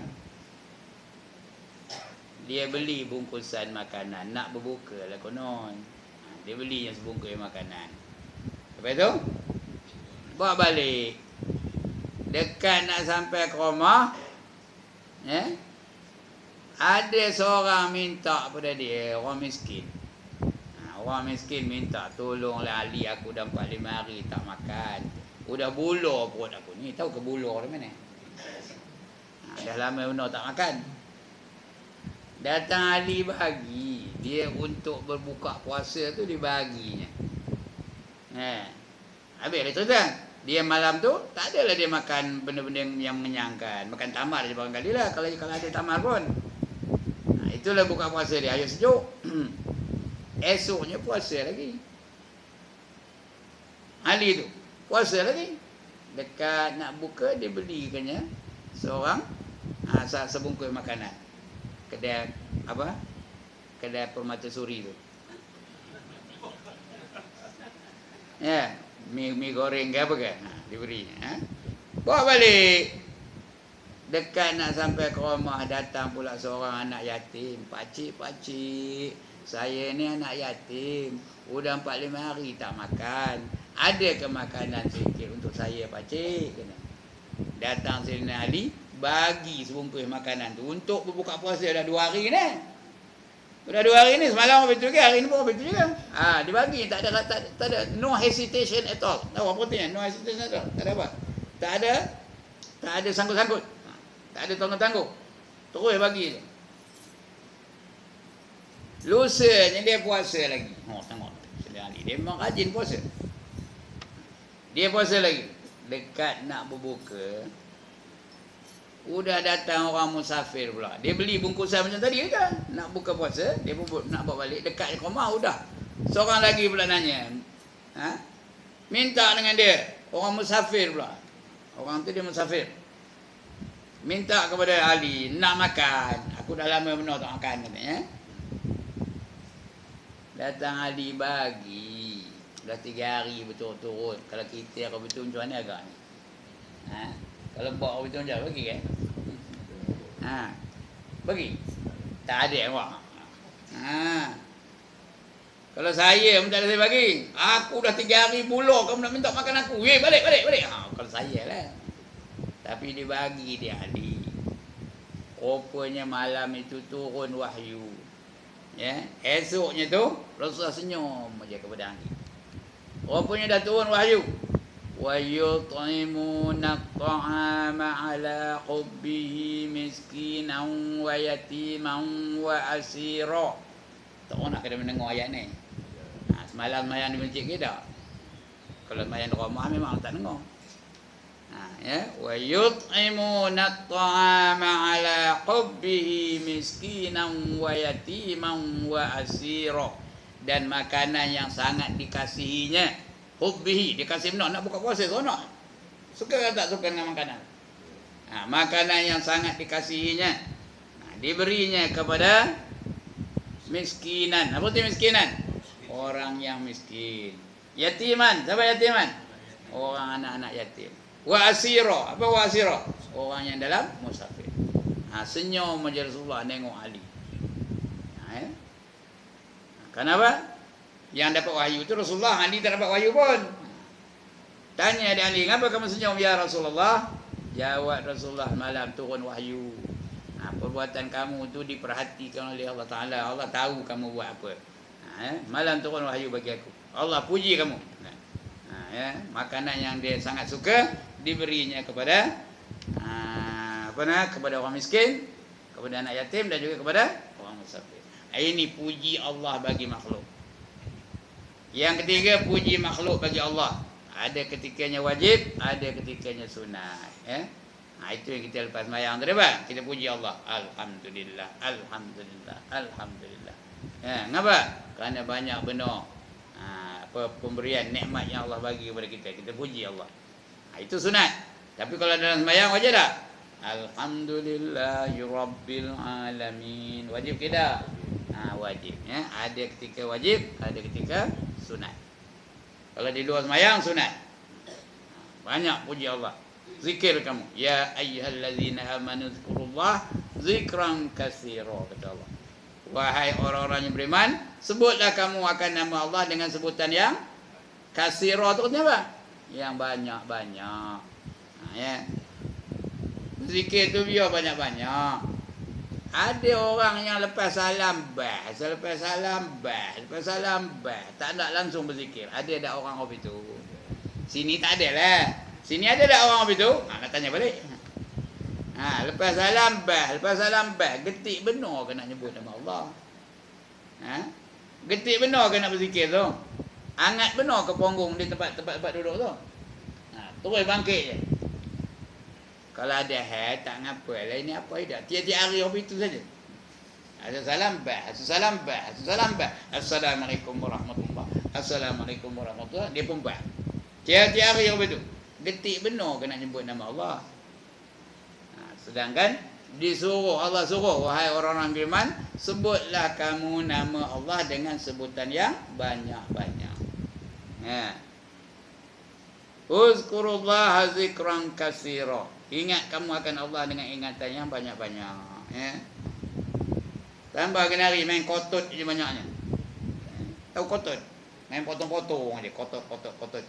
dia beli bungkusan makanan. Nak berbuka lah konon. Dia beli yang sebungkus makanan. Lepas tu bawa balik. Dekat nak sampai ke rumah, ada seorang minta pada dia, orang miskin. Orang miskin minta, tolonglah Ali, aku dah 4-5 hari tak makan. Udah bulur perut aku ni. Tahu ke bulur dari mana? Dah lama benar tak makan. Datang Ali bagi. Dia untuk berbuka puasa tu dia baginya. Habis dia cerita. Dia malam tu tak adalah dia makan benda-benda yang mengenyangkan. Makan tamar je barangkali lah, kalau ada tamar pun. Itulah buka puasa dia, air sejuk. Esoknya puasa lagi. Ali tu puasa lagi. Dekat nak buka, dia belikannya seorang sebungkus makanan. Kedai apa? Kedai Permata Suri tu. mi goreng ke apa ke? Diberi. Bawa balik. Dekat nak sampai ke rumah, datang pula seorang anak yatim. Pakcik, saya ni anak yatim. Udah 4-5 hari tak makan. Ada ke makanan sikit untuk saya, pakcik? Datang Sayyidina Ali, bagi sebungkus makanan tu untuk berbuka puasa dah 2 hari ni. Dah 2 hari ni, semalam orang betul ke, hari ni pun orang betul juga. Dibagi, tak ada no hesitation at all. Tahu apa artinya? No hesitation at all. Tak ada apa? Tak ada sangkut-sangkut. Tak ada tangguh-tangguh. Terus bagi je. Lusanya dia puasa lagi. Tengok. Sayyidina Ali dia memang rajin puasa. Dia puasa lagi. Dekat nak berbuka, udah datang orang musafir pula. Dia beli bungkusan macam tadi kan. Nak buka puasa, dia nak bawa balik. Dekat rumah udah. Seorang lagi pula nanya. Minta dengan dia. Orang musafir pula. Orang tu dia musafir. Minta kepada Ali, nak makan. Aku dah lama benar tak makan katanya. Datang Ali bagi. Dah 3 hari betul-betul. Kalau kita aku betul macam mana agak ni? Kalau buat aku betul macam bagi kan? Bagi. Tak ada awak. Kalau saya pun tak ada saya bagi. Aku dah 3 hari buluh, kamu nak minta makan aku. Balik. Kalau saya lah. Tapi dia bagi dia Ali. Rupanya malam itu turun wahyu. Ya, esoknya tu Rasulullah senyum aja kepada Ali. Rupanya dah turun wahyu. Wa yut'imuna at'ama 'ala hubbihi miskinan wa yatiman wa asira. Tak nak kena mendengar ayat ni. Semalam mayang di masjid ke tak? Kalau mayang di rumah memang tak dengar. Wa yut'imuna at'ama 'ala hubbihi miskinan wa yatiman wa asira. Dan makanan yang sangat dikasihinya, hubbihi, dikasih benar, nak buka puasa seronok. Suka ke tak suka dengan makanan? Makanan yang sangat dikasihinya, diberinya kepada miskinan. Apa tu miskinan? Orang yang miskin. Yatiman, siapa yatiman? Orang anak-anak yatim. Wa asira, apa wa asira? Orang yang dalam musafir. Senyum aja Rasulullah tengok Ali. Kenapa? Yang dapat wahyu itu Rasulullah, Ali tak dapat wahyu pun. Tanya dia Ali, kenapa kamu senyum ya Rasulullah? Jawab Rasulullah, malam turun wahyu. Perbuatan kamu tu diperhatikan oleh Allah Ta'ala. Allah tahu kamu buat apa. Malam turun wahyu bagi aku. Allah puji kamu. Makanan yang dia sangat suka diberinya kepada kepada orang miskin, kepada anak yatim dan juga kepada orang musafir. Ini puji Allah bagi makhluk. Yang ketiga, puji makhluk bagi Allah. Ada ketikanya wajib, ada ketikanya sunat. Itu yang kita lepas mayang tadi, bang. Kita puji Allah. Alhamdulillah, alhamdulillah, alhamdulillah. Kenapa? Kerana banyak benar pemberian nikmat yang Allah bagi kepada kita. Kita puji Allah. Itu sunat. Tapi kalau dalam sembahyang wajib tak? Alhamdulillahi Rabbil Alamin. Wajib ke tak? Wajib. Ada ketika wajib, ada ketika sunat. Kalau di luar sembahyang sunat. Banyak puji Allah. Zikir kamu. Ya ayyuhallazina amanu zkurullah zikran katsira, kata Allah. Wahai orang-orang yang beriman, sebutlah kamu akan nama Allah dengan sebutan yang katsira. Tu apa? Yang banyak-banyak. Zikir tu biar banyak-banyak. Ada orang yang lepas salam lepas salam tak nak langsung berzikir. Ada tak orang itu? Sini tak ada lah. Sini ada tak orang itu? Nak tanya balik. Lepas salam getik benar ke nak nyebut nama Allah? Getik benar ke nak berzikir tu? Hangat benar ke punggung di tempat duduk tu? Terus bangkit je. Kalau ada tak ngapa lah, ini apa dah. Tiap-tiap hari apa itu saja. Assalamualaikum warahmatullahi. Assalamualaikum warahmatullahi. Dia pun buat. Tiap-tiap hari apa itu. Getik benar kena nyebut nama Allah. Sedangkan Allah suruh, wahai orang-orang beriman, sebutlah kamu nama Allah dengan sebutan yang banyak-banyak. Uzkurullaha zikran katsira. Ingat kamu akan Allah dengan ingatan yang banyak-banyak. Ya. Tambah kenari main kotot je banyaknya. Tahu kotot? Main potong-potong aja, kotot.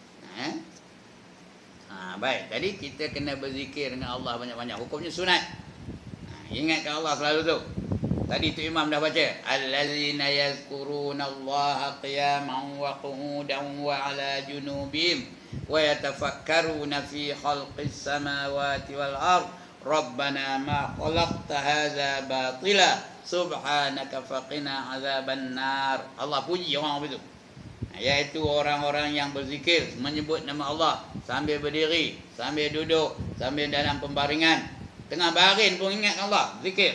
Baik. Jadi kita kena berzikir dengan Allah banyak-banyak. Hukumnya sunat. Ingatkan Allah selalu tu. Tadi tu imam dah baca. Allazina yazkurunallaha qiyaman wa qu'udan wa 'ala junubihim wa yatafakkaruna fi khalqis samawati wal ard. Rabbana ma khalaqta hadza batila subhanaka faqina 'adzaban nar. Allah puji orang begitu. Iaitu orang-orang yang berzikir, menyebut nama Allah sambil berdiri, sambil duduk, sambil dalam pembaringan. Tengah baring pun ingat Allah, zikir.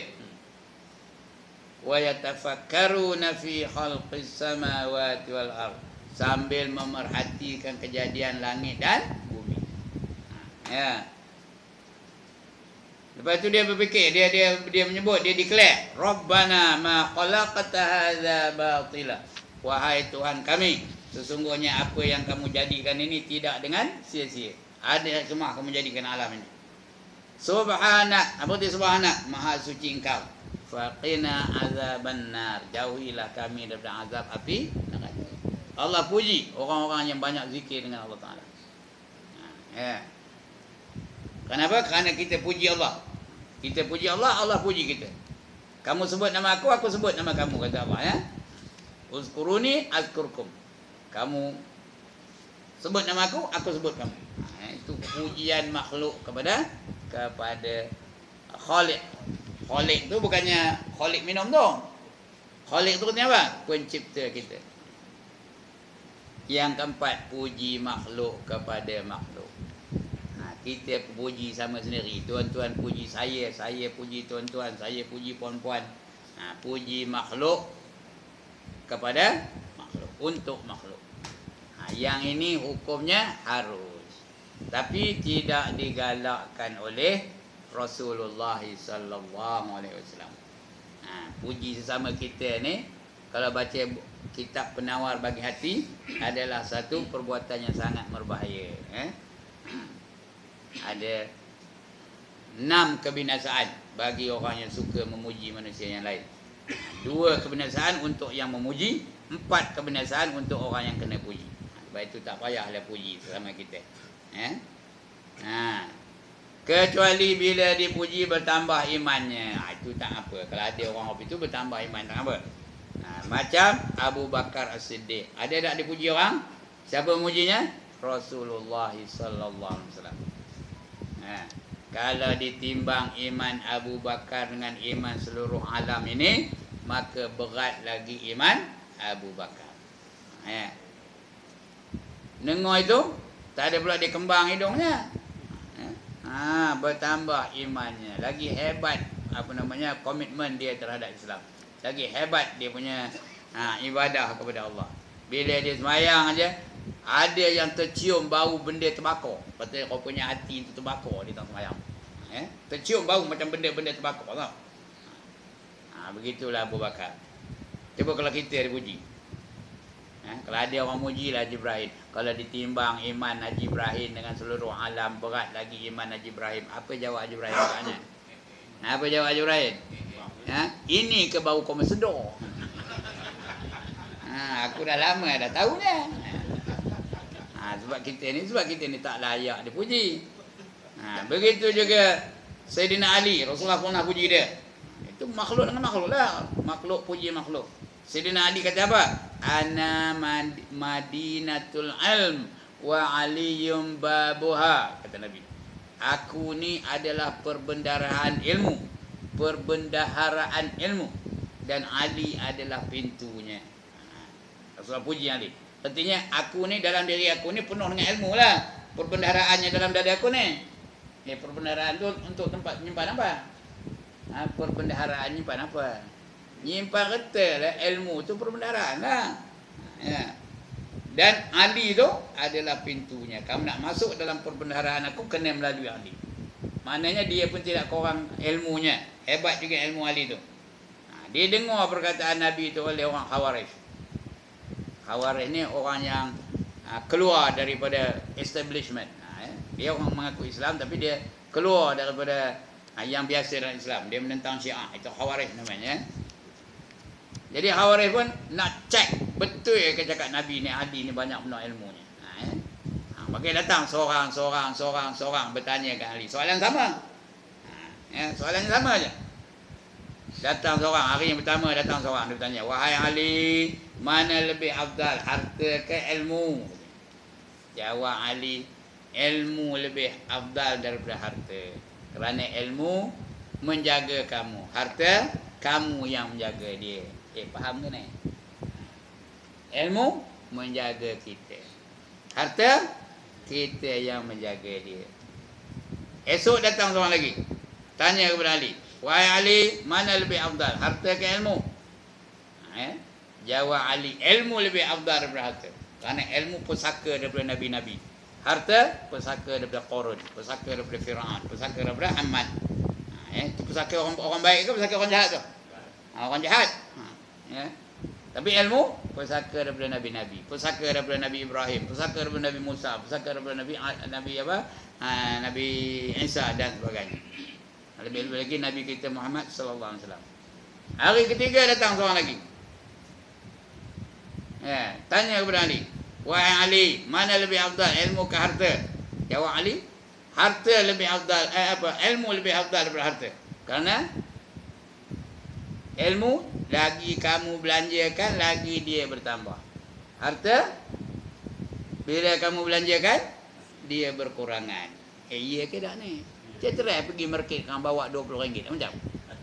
Wa yatafakkaruna fi khalqis samawati wal ard. Sambil memerhatikan kejadian langit dan bumi. Ya. Lepas tu dia berfikir, dia menyebut, dia declare, Rabbana ma khalaqta hadza batila. Wahai Tuhan kami, sesungguhnya apa yang kamu jadikan ini tidak dengan sia-sia. Ada semua kamu jadikan alam ini. Subhanak, apa itu subhanak? Maha suci engkau. Faqina azaban nar. Jauhilah kami daripada azab api neraka. Allah puji orang-orang yang banyak zikir dengan Allah Ta'ala. Ya. Kenapa? Kerana kita puji Allah. Kita puji Allah, Allah puji kita. Kamu sebut nama aku sebut nama kamu, kata Allah. Ya. Uzkuruni azkurkum. Kamu sebut nama aku sebut kamu. Itu pujian makhluk kepada Khaliq. Khaliq tu bukannya Khaliq minum tu. Khaliq tu katanya apa? Pencipta kita. Yang keempat, puji makhluk kepada makhluk. Kita puji sama sendiri. Tuan-tuan puji saya puji tuan-tuan, saya puji puan-puan. Puji makhluk kepada makhluk, untuk makhluk. Yang ini hukumnya harus, tapi tidak digalakkan oleh Rasulullah sallallahu alaihi wasallam. Puji sesama kita ni, kalau baca kitab Penawar Bagi Hati, adalah satu perbuatan yang sangat berbahaya. Ada 6 kebinasaan bagi orang yang suka memuji manusia yang lain. 2 kebinasaan untuk yang memuji, 4 kebinasaan untuk orang yang kena puji. Sebab itu tak payahlah puji sesama kita. Kecuali bila dipuji bertambah imannya. Itu tak apa. Kalau ada orang itu bertambah iman, tak apa. Macam Abu Bakar As-Siddiq. Ada tak dipuji orang? Siapa memujinya? Rasulullah sallallahu alaihi wasallam. Kalau ditimbang iman Abu Bakar dengan iman seluruh alam ini, maka berat lagi iman Abu Bakar. Dengar itu, tak ada pula dia kembang hidungnya. Bertambah imannya, lagi hebat komitmen dia terhadap Islam, lagi hebat dia punya ibadah kepada Allah. Bila dia sembahyang aja, ada yang tercium bau benda terbakar. Patutnya kau punya hati itu terbakar di tengah sembahyang. Tercium bau macam benda-benda terbakar, tahu? Begitulah Abu Bakar. Cuba kalau kita dipuji. Kalau ada orang muji lah Haji Ibrahim. Kalau ditimbang iman Haji Ibrahim dengan seluruh alam, berat lagi iman Haji Ibrahim. Apa jawab Haji Ibrahim katanya? Apa jawab Haji Ibrahim? Ini ke bau kau sedar? Aku dah lama dah tahu dah. Sebab kita ni tak layak dipuji. Begitu juga Sayyidina Ali, Rasulullah pernah puji dia. Itu makhluk dengan makhluk lah. Makhluk puji makhluk. Sayyidina Ali kata apa? Ana madinatul ilm wa aliyum babuha, kata Nabi. Aku ni adalah perbendaharaan ilmu, dan Ali adalah pintunya. Rasulullah puji Ali. Artinya aku ni, dalam diri aku ni penuh dengan ilmu lah. Perbendaharaannya dalam dada aku ni. Perbendaharaan tu untuk tempat menyimpan apa? Perbendaharaan nyimpan apa? Nyimpan kereta lah. Ilmu tu perbendaharaan lah. Dan Ali tu adalah pintunya. Kamu nak masuk dalam perbendaharaan aku, kena melalui Ali. Maknanya dia pun tidak kurang ilmunya. Hebat juga ilmu Ali tu. Dia dengar perkataan Nabi tu oleh orang Khawarij. Khawarij ni orang yang keluar daripada establishment. Dia orang mengaku Islam tapi dia keluar daripada yang biasa dalam Islam. Dia menentang Syiah. Itu Khawarij namanya. Jadi Khawarij pun nak cek betul ke cakap Nabi ni Ali ni banyak benar ilmunya. Maka datang seorang bertanya ke Ali. Soalan sama. Soalan sama aja. Datang seorang, hari yang pertama datang seorang, dia bertanya, wahai Ali, mana lebih afdal, harta ke ilmu? Jawab Ali, ilmu lebih afdal daripada harta. Kerana ilmu menjaga kamu, harta kamu yang menjaga dia. Faham ke ni? Ilmu menjaga kita, harta kita yang menjaga dia. Esok datang seorang lagi, tanya kepada Ali, wahai Ali, mana lebih afdal, harta ke ilmu? Jawab Ali, ilmu lebih afdal daripada harta. Kerana ilmu pusaka daripada Nabi-Nabi. Harta pusaka daripada Qarun, pusaka daripada Fir'aun, pusaka daripada Ammad. Itu pusaka orang baik ke pusaka orang jahat tu? Orang jahat. Tapi ilmu pusaka daripada Nabi-Nabi, pusaka daripada Nabi Ibrahim, pusaka daripada Nabi Musa, pusaka daripada Nabi Nabi Isa dan sebagainya. Lebih-lebih lagi Nabi kita Muhammad sallallahu alaihi wasallam. Hari ketiga datang seorang lagi. Tanya kepada Ali, wahai Ali, mana lebih afdal, ilmu ke harta? Jawab Ali, harta lebih afdal, ilmu lebih afdal daripada harta. Kerana ilmu lagi kamu belanjakan, lagi dia bertambah. Harta bila kamu belanjakan, dia berkurangan. Iya ke tak ni? Saya try pergi market kan bawa RM20 macam.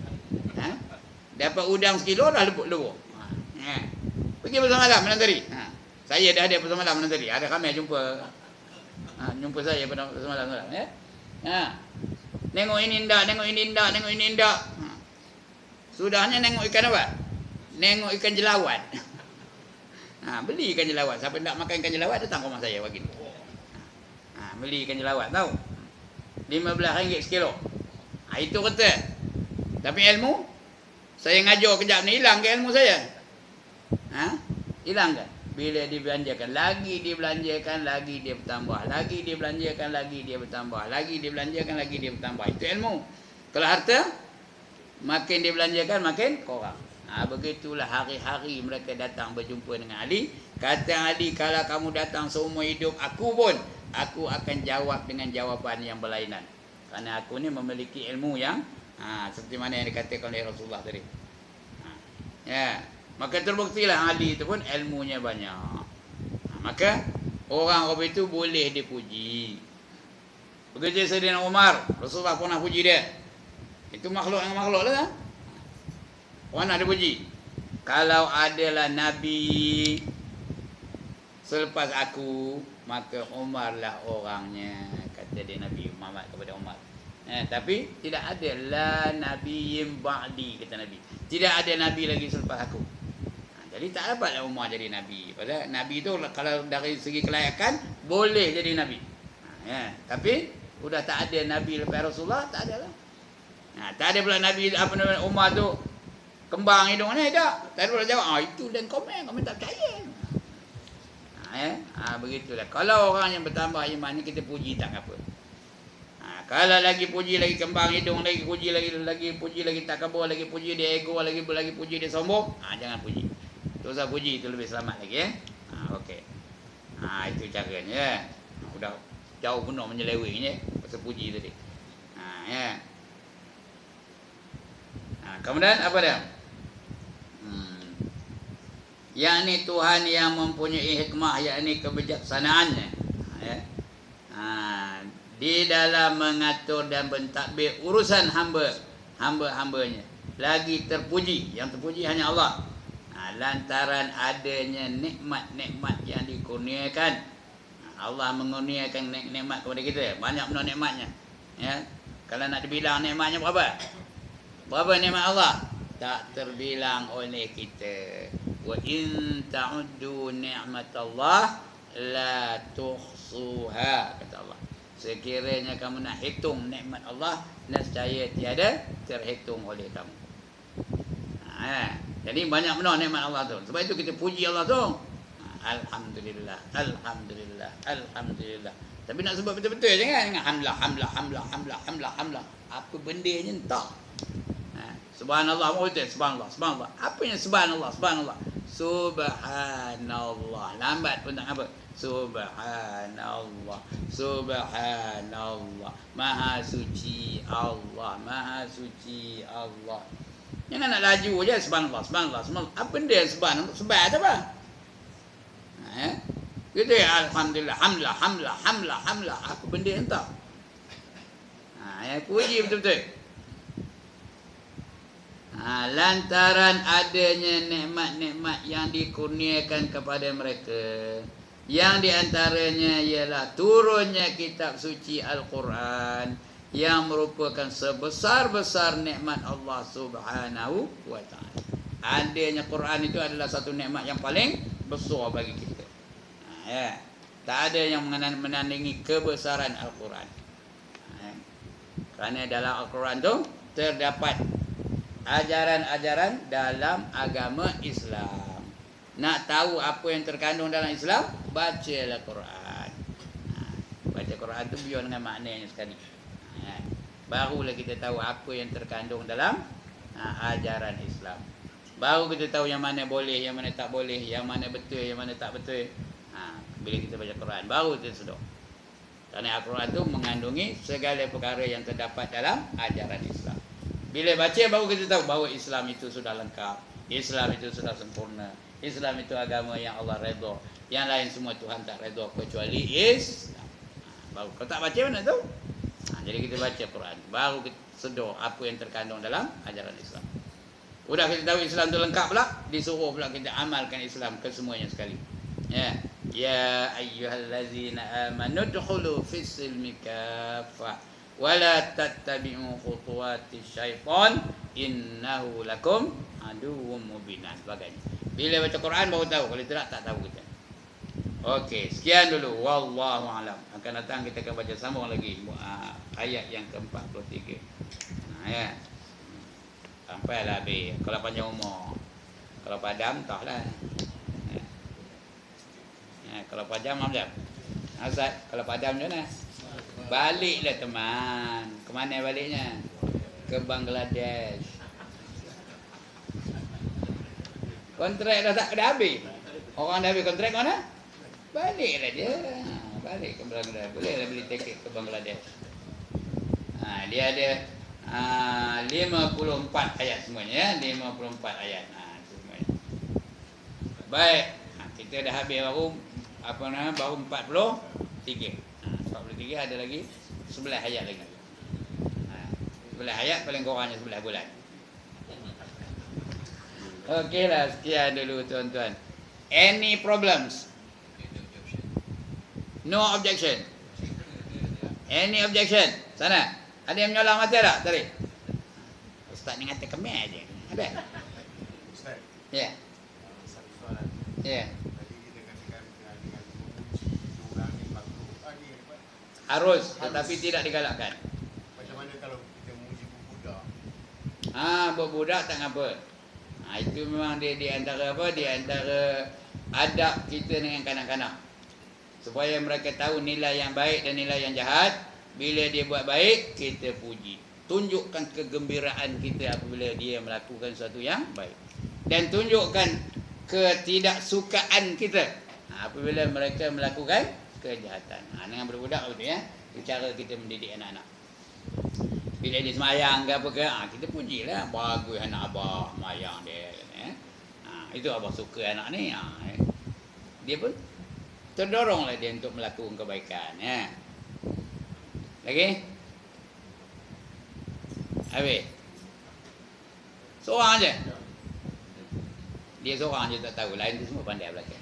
Dapat udang sekilo dah lebuk-lebuk. Pergi pasar malam malam tadi. Saya dah ada pasar malam malam tadi. Ada kami jumpa saya pada pasar malam ya. Tengok ini indah, tengok ini indah, tengok ini indah. Sudahnya tengok ikan apa? Tengok ikan jelawat. Beli ikan jelawat. Siapa nak makan ikan jelawat datang ke rumah saya bagi. Beli ikan jelawat tahu. RM15 sekilo. Itu kata. Tapi ilmu saya ngajar kejap ni hilang ke ilmu saya? Hilang kan? Bila dibelanjakan, lagi dibelanjakan, lagi dia bertambah. Lagi dibelanjakan, lagi dia bertambah. Lagi dibelanjakan, lagi dia bertambah. Itu ilmu. Kalau harta, makin dibelanjakan, makin kurang. Begitulah hari-hari mereka datang berjumpa dengan Ali. Kata Ali, kalau kamu datang seumur hidup aku pun, aku akan jawab dengan jawapan yang berlainan. Kerana aku ni memiliki ilmu yang seperti mana yang dikatakan oleh Rasulullah tadi. Maka terbuktilah Ali itu pun ilmunya banyak. Maka orang itu boleh dipuji. Begitu Sayyidina Umar, Rasulullah pernah puji dia. Itu makhluk yang makhluk lah. Orang nak dipuji. Kalau adalah Nabi selepas aku, maka Umar lah orangnya, kata dia Nabi Muhammad kepada Umar. Tapi tidak ada la nabiyyin ba'di, kata Nabi. Tidak ada Nabi lagi selepas aku. Jadi tak dapatlah Umar jadi Nabi. Padahal Nabi tu kalau dari segi kelayakan boleh jadi Nabi. Tapi sudah tak ada Nabi lepas Rasulullah, tak ada lah. Tak ada pula Nabi Umar tu kembang hidung ni, tak. Tak ada pula jawab, itu dan komen tak percaya. Begitulah. Kalau orang yang bertambah iman ni kita puji tak apa. Kalau lagi puji lagi kembang hidung, lagi puji lagi takabur, lagi puji dia ego, lagi puji dia sombong, jangan puji. Tak usah puji, itu lebih selamat lagi okey. Itu caranya. Sudah jauh benar menyelewenginya pasal puji tadi. Kemudian apa dia? Yakni Tuhan yang mempunyai hikmah, yakni kebijaksanaannya. Di dalam mengatur dan mentadbir urusan hamba-hambanya. Lagi terpuji, yang terpuji hanya Allah. Lantaran adanya nikmat-nikmat yang dikurniakan. Allah mengurniakan nikmat kepada kita. Banyak benar nikmatnya. Kalau nak dibilang nikmatnya berapa? Berapa nikmat Allah? Tak terbilang oleh kita. Wa in ta'uddu ni'matallah la tuhsuha, kata Allah. Sekiranya kamu nak hitung nikmat Allah, nescaya tiada terhitung oleh kamu. Jadi banyak benar nikmat Allah tu. Sebab itu kita puji Allah tu. Alhamdulillah, alhamdulillah, alhamdulillah. Tapi nak sebut betul-betul jangan hamlah, hamlah, hamlah, hamlah, hamlah, hamlah. Apa bendanya entah. Subhanallah, betul. Subhanallah, subhanallah. Apa yang subhanallah, subhanallah? Subhanallah. Lambat pun tak apa. Subhanallah, subhanallah. Maha suci Allah, maha suci Allah. Jangan nak laju je subhanallah, subhanallah, subhanallah. Apa dia subhanallah? Sebab apa? Gitu ya, alhamdulillah, hamlah, hamlah, hamlah, hamlah. Apa benda entah? Yang puji betul-betul. Lantaran adanya nikmat-nikmat yang dikurniakan kepada mereka, yang diantaranya ialah turunnya kitab suci Al-Quran yang merupakan sebesar-besar nikmat Allah Subhanahu wa ta'ala. Adanya Quran itu adalah satu nikmat yang paling besar bagi kita. Tak ada yang menandingi kebesaran Al-Quran. Kerana dalam Al-Quran tu terdapat ajaran-ajaran dalam agama Islam. Nak tahu apa yang terkandung dalam Islam, bacalah Quran. Baca Quran tu biar dengan maknanya sekali. Barulah kita tahu apa yang terkandung dalam ajaran Islam. Baru kita tahu yang mana boleh, yang mana tak boleh, yang mana betul, yang mana tak betul. Bila kita baca Quran, baru kita sedar. Kerana Al-Quran tu mengandungi segala perkara yang terdapat dalam ajaran Islam. Bila baca baru kita tahu bahawa Islam itu sudah lengkap, Islam itu sudah sempurna, Islam itu agama yang Allah redha, yang lain semua Tuhan tak redha kecuali Islam. Baru kalau tak baca mana tahu? Jadi kita baca Quran, baru kita sedar apa yang terkandung dalam ajaran Islam. Udah kita tahu Islam itu lengkap pula, disuruh pula kita amalkan Islam kesemuanya sekali. Ya ayyuhallazina amanu udkhulu fis-silmi kaffah wala tattabi'u khutuwati syaitan innahu lakum aduwwum mubin. Sebagainya. Bila baca Quran baru tahu, kalau tidak tak tahu kita. Okey, sekian dulu. Wallahu alam. Akan datang kita akan baca sambung lagi ayat yang ke-43. Ya. Sampailah habis. Kalau panjang umur. Kalau padam entahlah. Kalau padam macam Azad, kalau padam macam mana? Baliklah teman. Ke mana baliknya? Ke Bangladesh. Kontrak dah habis. Orang dah habis kontrak mana? Baliklah dia. Balik ke Bangladesh. Bolehlah beli tiket ke Bangladesh. Dia ada 54 ayat semuanya, 54 ayat. Semuanya. Baik. Kita dah habis baru 43. 43 ada lagi 11 ayat lagi. 11 ayat paling kurangnya 11 bulan. Okeylah, sekian dulu tuan-tuan. Any problems? No objection. Any objection? Sana. Ada yang menyolang mata tak tadi? Ustaz ni kata kemeh aje. Ada? Ustaz. Ya. Satu soalan. Ya. Tadi kita katakan dengan mengurangi makhluk. Harus, tetapi tidak digalakkan. Macam mana kalau kita memuji budak? Budak tak apa. Itu memang dia di antara apa? Di antara adab kita dengan kanak-kanak. Supaya mereka tahu nilai yang baik dan nilai yang jahat. Bila dia buat baik, kita puji. Tunjukkan kegembiraan kita apabila dia melakukan sesuatu yang baik. Dan tunjukkan ketidaksukaan kita apabila mereka melakukan kejahatan. Dengan berbudak betul ya. Cara kita mendidik anak-anak. Bila dia semayang ke apa ke, kita pujilah. Bagus anak abah semayang dia. Itu abah suka anak ni. Dia pun terdoronglah dia untuk melakukan kebaikan. Lagi? Habis? Seorang aja? Dia seorang aja tak tahu. Lain tu semua pandai belakang.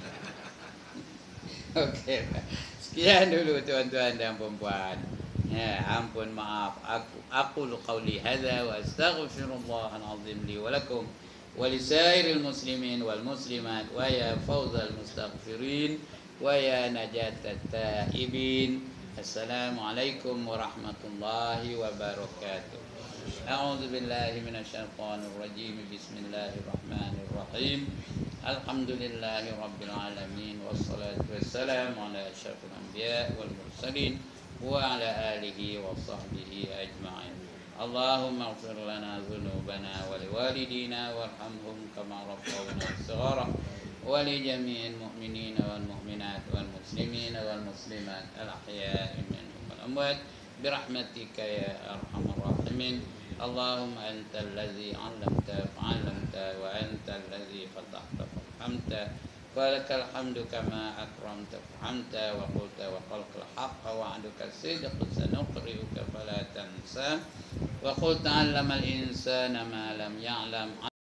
Okey. Sekian dulu tuan-tuan dan puan-puan. Ampun maaf. Aqulu qawli hadza wa astaghfirullahal azim li wa lakum wa lisairil muslimin wal muslimat wa ya fawzal mustaghfirin wa ya najatat taibin. Assalamualaikum warahmatullahi wabarakatuh. A'udzu billahi minasyaitonir rajim. Bismillahirrahmanirrahim. Alhamdulillahi Rabbil Alamin. Wassalatu wassalamu ala asyrafil anbiya wal mursalin wa ala alihi wa sahbihi ajma'in. Allahumma ighfir lana dhunubana wa liwalidina warhamhum kama rabbawna shighara wa li jami'il mu'minina wal mu'minat wal muslimina wal muslimat al ahya'i minhum wal amwat birahmatika ya arhamar rahimin. اللهم أنت الذي علمت فعلمت وأنت الذي فتحت ففهمت ولك الحمد كما أكرمت فحمت وقلت وقلت الحق وعدك الصدق سنقرئك فلا تنسى وقلت علم الإنسان ما لم يعلم